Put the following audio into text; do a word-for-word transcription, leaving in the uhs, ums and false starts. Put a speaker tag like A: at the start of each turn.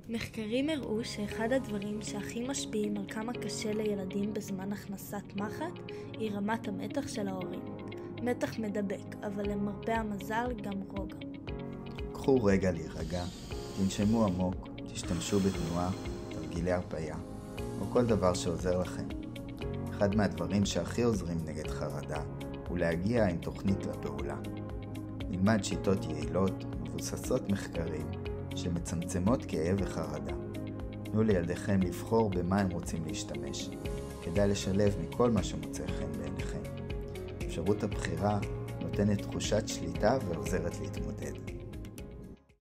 A: מחקרים הראו שאחד הדברים שהכי משפיעים על כמה קשה לילדים בזמן הכנסת מחט היא רמת המתח של ההורים. מתח מדבק, אבל למרבה המזל גם רוגע.
B: קחו רגע להירגע, תנשמו עמוק, תשתמשו בתנועה, תרגילי הרפאיה, או כל דבר שעוזר לכם. אחד מהדברים שהכי עוזרים נגד חרדה הוא להגיע עם תוכנית לפעולה. נלמד שיטות יעילות, מבוססות מחקרים, שמצמצמות כאב וחרדה. תנו לילדיכם לבחור במה הם רוצים להשתמש. כדאי לשלב מכל מה שמוצא חן בעיניכם. אפשרות הבחירה נותנת תחושת שליטה ועוזרת להתמודד.